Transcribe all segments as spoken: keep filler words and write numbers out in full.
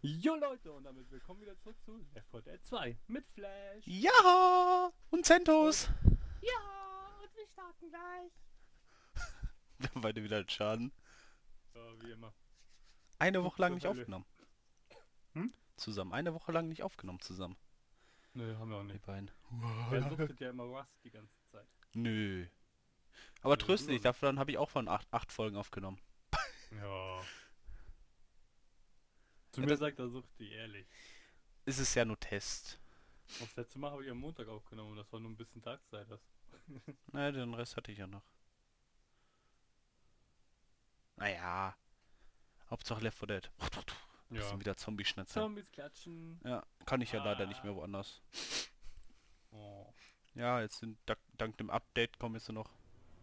Jo Leute, und damit willkommen wieder zurück zu Left four Dead zwei mit Flash. Ja! Und Und Zentos! ja, und wir starten gleich. Wir haben beide wieder einen Schaden. Ja, wie immer. Eine Flug Woche lang zur nicht Hölle. aufgenommen. Hm? Zusammen. Eine Woche lang nicht aufgenommen zusammen. Nö, haben wir auch Die nicht. beiden. Er suchtet ja immer Rust die ganze Zeit. Nö. Aber Nö, tröste du dich, auch nicht. davon habe ich auch von acht, acht Folgen aufgenommen. Ja. Zu Ja, mir das sagt er, sucht die ehrlich. ist es ja nur Test. Das letzte Mal habe ich am Montag aufgenommen und das war nur ein bisschen Tagszeit. Das. Na, den Rest hatte ich ja noch. Naja. Hauptsache Left four Dead. Das Ja. sind wieder Zombie-Schnitzel. Zombies klatschen. Ja, kann ich ja leider nicht Ah. mehr woanders. Oh. Ja, jetzt sind dank, dank dem Update kommen jetzt nur noch.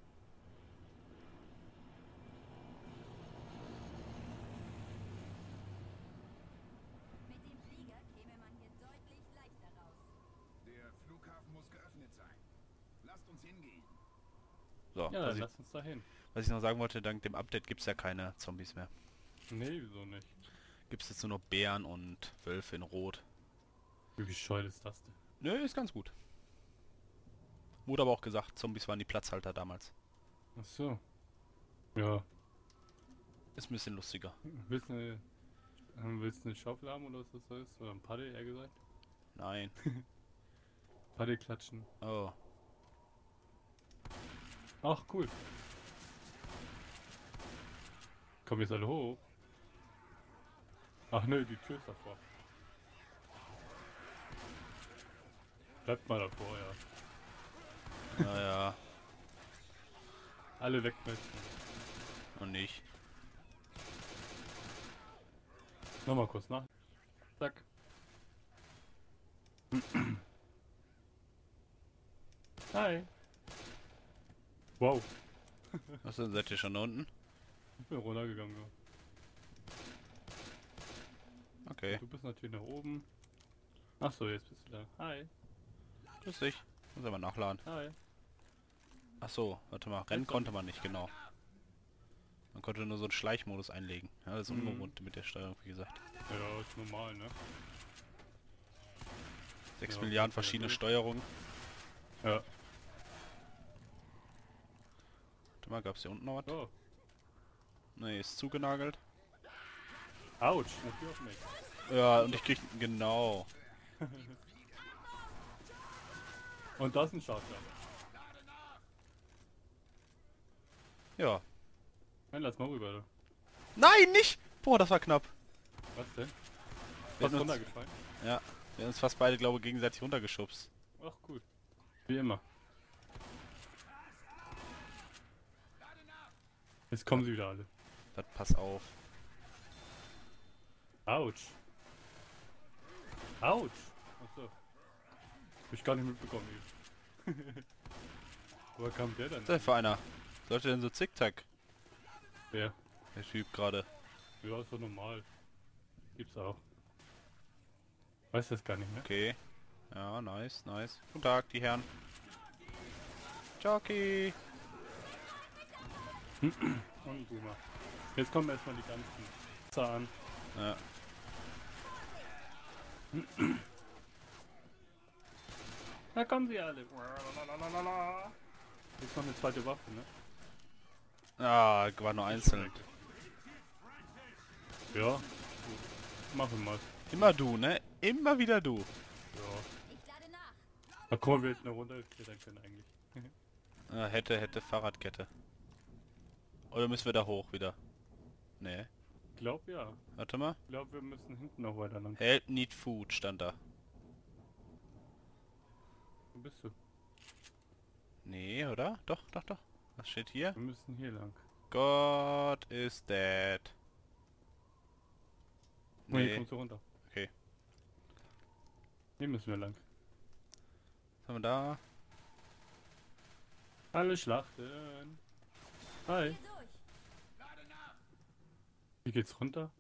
Mit dem Flieger käme man hier deutlich leichter raus. Der Flughafen muss geöffnet sein. Lasst uns hingehen. So, Ja, was dann ich, lass uns da hin. was ich noch sagen wollte, dank dem Update gibt es ja keine Zombies mehr. Nee, wieso nicht? Gibt es jetzt nur noch Bären und Wölfe in Rot. Wie bescheuert ist das denn? Nö, ist ganz gut. Wurde aber auch gesagt, Zombies waren die Platzhalter damals. Ach so. Ja. Ist ein bisschen lustiger. Willst du eine, ähm, willst du eine Schaufel haben oder was das heißt? Oder ein Paddel, eher gesagt? Nein. Paddel klatschen. Oh. Ach, cool. Kommen jetzt alle hoch? Ach ne, die Tür ist davor. Bleibt mal davor, ja. Naja. Alle weg mit. Und nicht. Nochmal kurz nach. Zack. Hi. Wow. Was denn, seid ihr schon da unten? Ich bin runtergegangen. Ja. Okay. Du bist natürlich nach oben. Ach so, jetzt bist du da. Hi. Grüß dich. Muss aber nachladen. Hi. Ach so, warte mal. Rennen konnte man nicht, genau. Man konnte nur so einen Schleichmodus einlegen. Ja, das ist Mhm. ungewohnt mit der Steuerung, wie gesagt. Ja, ist normal, ne? Sechs Ja, Milliarden okay, verschiedene gut. Steuerungen. Ja. Warte mal, gab's hier unten noch was? Oh. Nee, ist zugenagelt. Autsch, eine Tür auf mich. Ja, und ich krieg... Genau. Und das ist ein Scharfschaf. Ja. Nein, lass mal rüber, du. Nein, nicht! Boah, das war knapp. Was denn? Wir Was hätten uns, runtergefallen? ja, wir haben uns fast beide, glaube ich, gegenseitig runtergeschubst. Ach, cool. Wie immer. Jetzt kommen sie wieder alle. Das pass auf. Autsch. Autsch. Achso. Hab ich gar nicht mitbekommen eben. Woher kam der denn? Was ist denn für einer? Sollte denn so zickzack? Wer? Der Typ gerade. Ja, ist doch normal. Gibt's auch. Weiß das gar nicht mehr. Okay. Ja, nice, nice. Guten Tag, die Herren. Jockey. Und Boomer. Jetzt kommen erstmal die ganzen Zahn. Ja. Da kommen sie alle. Jetzt noch eine zweite Waffe, ne? Ah, war nur einzeln. Ja. Gut. Machen wir mal. Immer du, ne? Immer wieder du. Ja. Ich lade nach. Na komm, wir hätten eine Runde klettern können eigentlich. Ah, hätte, hätte Fahrradkette. Oder müssen wir da hoch wieder? Nee. Glaub ja. Warte mal. Ich glaube, wir müssen hinten noch weiter lang. Help need food stand da. Wo bist du? Nee, oder? Doch, doch, doch. Was steht hier? Wir müssen hier lang. God is dead. Oh, hier Nee. kommst du runter. Okay. Hier müssen wir lang. Was haben wir da? Alle schlachten. Hi. Hier durch. Wie geht's runter?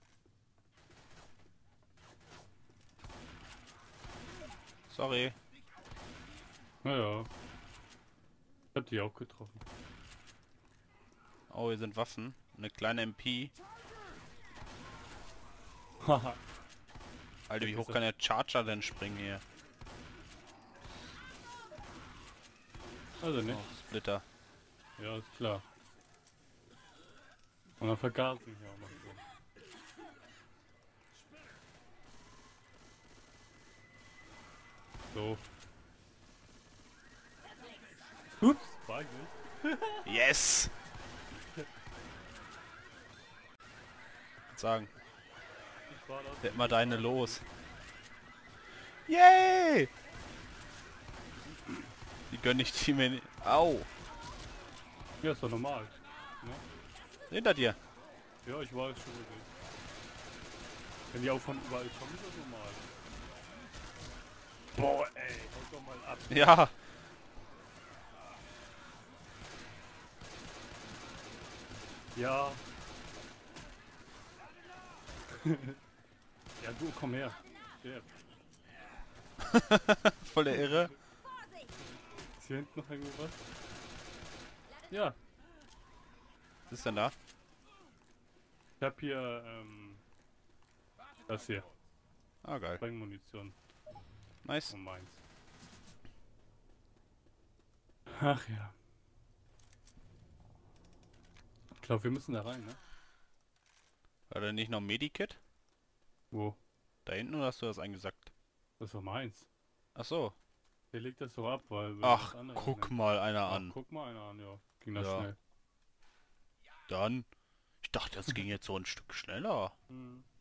Sorry. Naja. Ich hab die auch getroffen. Oh, hier sind Waffen. Eine kleine M P. Haha. Alter, wie hoch kann der Charger denn springen hier? Also nicht. Oh, Splitter. Ja, ist klar. Und dann vergasen hier auch noch so. So. Ups, war ich nicht. Yes! Ich sagen, Ich war das. werd mal deine los. Yay! Die gönn ich die mir nicht. Au! Ja, ist doch normal. Ne? Hinter dir. Ja, ich weiß schon wirklich. Wenn die auch von überall kommen, ist das normal. Boah, ey, hau doch mal ab. Ja. Ja. Ja, du, komm her. Sterb. Voll der Irre. Ist hier hinten noch irgendwo was? Ja, Was ist denn da? ich hab hier, ähm, das hier. Ah, geil. Sprengmunition. Nice. Und meins. Ach ja. Ich glaube, wir müssen da rein, ne? War da nicht noch ein Medikit? Wo? Da hinten oder hast du das eingesackt? Das war meins. Ach so. Der legt das so ab, weil... wir Ach, was anderes guck nehmen. mal einer Ach, an. guck mal einer an, ja. Ging das Ja. schnell. Dann. Ich dachte, das ging jetzt so ein Stück schneller. Hm.